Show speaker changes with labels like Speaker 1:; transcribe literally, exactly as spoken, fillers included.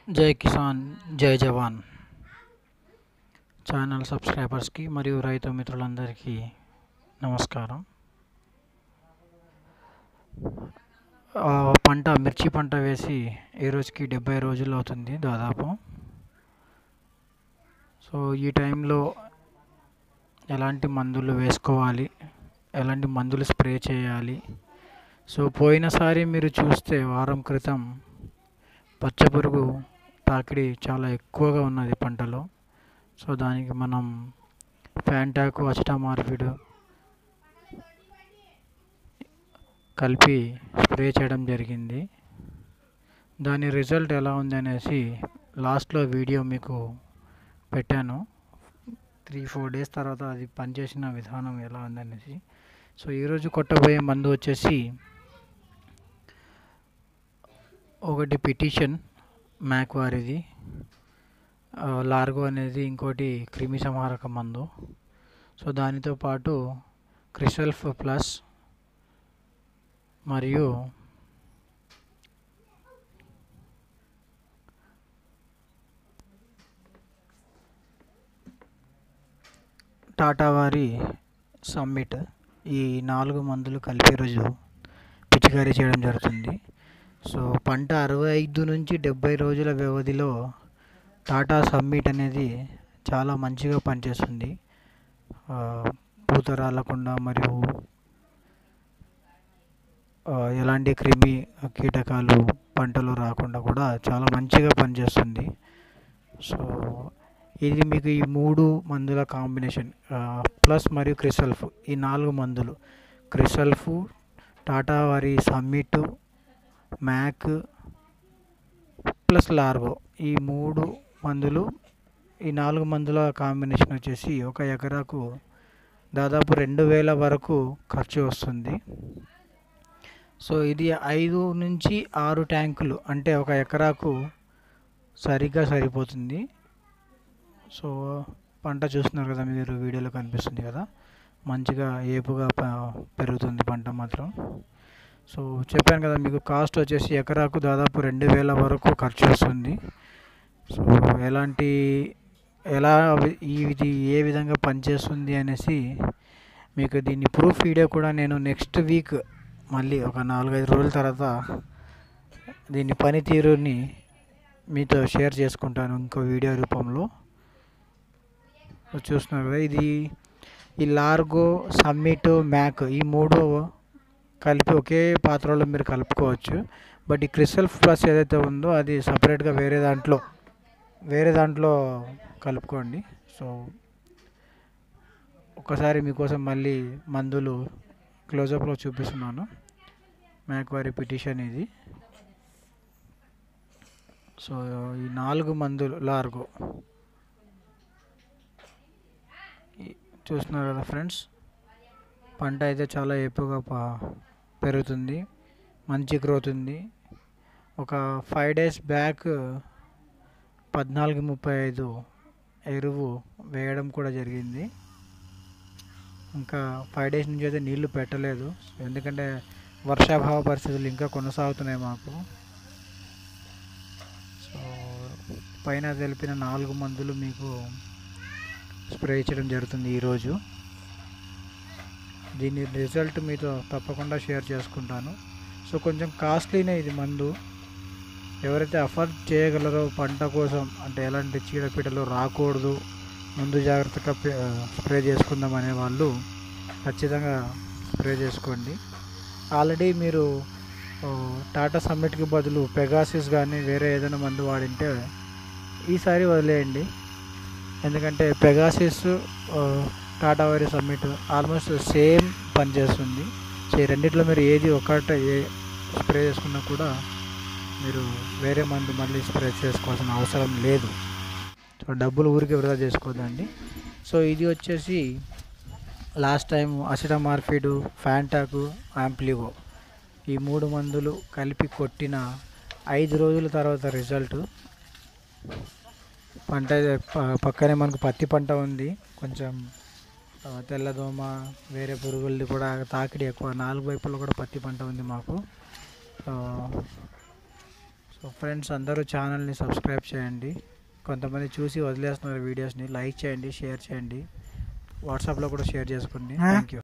Speaker 1: జై కిసాన్ జై జవాన్ ఛానల్ సబ్స్క్రైబర్స్కి మరియు రైతు మిత్రులందరికీ నమస్కారం. పంట మిర్చి పంట వేసి ఈ రోజుకి డెబ్బై రోజులు అవుతుంది దాదాపు. సో ఈ టైంలో ఎలాంటి మందులు వేసుకోవాలి, ఎలాంటి మందులు స్ప్రే చేయాలి. సో పోయినసారి మీరు చూస్తే వారం క్రితం పచ్చపురుగు తాకిడి చాలా ఎక్కువగా ఉన్నది పంటలో. సో దానికి మనం ఫ్యాంటాకు అసిటమార్ఫిడ్ కలిపి స్ప్రే చేయడం జరిగింది. దాని రిజల్ట్ ఎలా ఉంది అనేసి లాస్ట్లో వీడియో మీకు పెట్టాను. త్రీ ఫోర్ డేస్ తర్వాత అది పనిచేసిన విధానం ఎలా ఉందనేసి. సో ఈరోజు కొట్టబోయే మందు వచ్చేసి ఒకటి పిటిషన్ మ్యాక్ వారిది, లార్గో అనేది ఇంకోటి క్రిమి సంహారక మందు. సో దానితో పాటు క్రిసల్ఫ్ ప్లస్ మరియు టాటా వారి సమ్మిట్, ఈ నాలుగు మందులు కలిపి రోజు పిచికారీ చేయడం జరుగుతుంది. సో పంట అరవై ఐదు నుంచి డెబ్బై రోజుల వ్యవధిలో టాటా సమ్మిట్ అనేది చాలా మంచిగా పనిచేస్తుంది. పూత రాలకుండా మరియు ఎలాంటి క్రిమి కీటకాలు పంటలో రాకుండా కూడా చాలా మంచిగా పనిచేస్తుంది. సో ఇది మీకు ఈ మూడు మందుల కాంబినేషన్ ప్లస్ మరియు క్రిసల్ఫ్, ఈ నాలుగు మందులు క్రిసల్ఫ్, టాటా వారి సమ్మిట్, మ్యాక్ ప్లస్ లార్గో, ఈ మూడు మందులు, ఈ నాలుగు మందుల కాంబినేషన్ వచ్చేసి ఒక ఎకరాకు దాదాపు రెండు వేల వరకు ఖర్చు వస్తుంది. సో ఇది ఐదు నుంచి ఆరు ట్యాంకులు అంటే ఒక ఎకరాకు సరిగ్గా సరిపోతుంది. సో పంట చూస్తున్నారు కదా మీరు, వీడియోలో కనిపిస్తుంది కదా, మంచిగా ఏపుగా పెరుగుతుంది పంట మాత్రం. సో చెప్పాను కదా మీకు, కాస్ట్ వచ్చేసి ఎకరాకు దాదాపు రెండు వేల వరకు ఖర్చు వస్తుంది. సో ఎలాంటి ఎలా ఇది ఏ విధంగా పనిచేస్తుంది అనేసి మీకు దీన్ని ప్రూఫ్ వీడియో కూడా నేను నెక్స్ట్ వీక్ మళ్ళీ ఒక నాలుగైదు రోజుల తర్వాత దీని పనితీరుని మీతో షేర్ చేసుకుంటాను ఇంకో వీడియో రూపంలో. చూస్తున్నారు కదా, ఇది ఈ లార్గో, సమ్మిట్, మ్యాక్ ఈ మూడు కలిపి ఒకే పాత్రలో మీరు కలుపుకోవచ్చు. బట్ ఈ క్రిసల్ఫ్ ప్లస్ ఏదైతే ఉందో అది సపరేట్గా వేరే దాంట్లో వేరే దాంట్లో కలుపుకోండి. సో ఒకసారి మీకోసం మళ్ళీ మందులు క్లోజప్లో చూపిస్తున్నాను. మ్యాక్ వారి పిటిషన్ ఇది. సో ఈ నాలుగు మందులు లార్గో చూస్తున్నారు కదా ఫ్రెండ్స్, పంట అయితే చాలా ఎక్కువగా పెరుగుతుంది, మంచి గ్రోత్ ఉంది. ఒక ఫైవ్ డేస్ బ్యాక్ పద్నాలుగు ముప్పై ఐదు ఎరువు వేయడం కూడా జరిగింది. ఇంకా ఫైవ్ డేస్ నుంచి అయితే నీళ్లు పెట్టలేదు, ఎందుకంటే వర్షాభావ పరిస్థితులు ఇంకా కొనసాగుతున్నాయి మాకు. సో పైన తెలిపిన నాలుగు మందులు మీకు స్ప్రే చేయడం జరుగుతుంది ఈరోజు. దీని రిజల్ట్ మీతో తప్పకుండా షేర్ చేసుకుంటాను. సో కొంచెం కాస్ట్లీనే ఇది మందు. ఎవరైతే అఫోర్డ్ చేయగలరో పంట కోసం, అంటే ఎలాంటి చీడపీడలు రాకూడదు, ముందు జాగ్రత్తగా స్ప్రే చేసుకుందాం అనే వాళ్ళు ఖచ్చితంగా స్ప్రే చేసుకోండి. ఆల్రెడీ మీరు టాటా సమ్మిట్కి బదులు పెగాసిస్ కానీ వేరే ఏదైనా మందు వాడింటే ఈసారి వదిలేయండి. ఎందుకంటే పెగాసిస్, టాటా వారి సమ్మిట్ ఆల్మోస్ట్ సేమ్ పనిచేస్తుంది. సో ఈ రెండిట్లో మీరు ఏది ఒకటే ఏ స్ప్రే చేసుకున్నా కూడా మీరు వేరే మందు మళ్ళీ స్ప్రే చేసుకోవాల్సిన అవసరం లేదు. సో డబ్బులు ఊరికి వృధా చేసుకోవద్దండి. సో ఇది వచ్చేసి లాస్ట్ టైం అసిటమార్ఫిడ్, ఫ్యాంటాకు, యాంప్లిగో ఈ మూడు మందులు కలిపి కొట్టిన ఐదు రోజుల తర్వాత రిజల్ట్. పంట పక్కనే మనకు పత్తి పంట ఉంది, కొంచెం తెల్లదోమ వేరే పురుగులది కూడా తాకిడి ఎక్కువ, నాలుగు వైపుల్లో కూడా పత్తి పంట ఉంది మాకు. సో ఫ్రెండ్స్ అందరూ ఛానల్ని సబ్స్క్రైబ్ చేయండి. కొంతమంది చూసి వదిలేస్తున్నారు వీడియోస్ని. లైక్ చేయండి, షేర్ చేయండి, వాట్సాప్లో కూడా షేర్ చేసుకోండి. Thank you.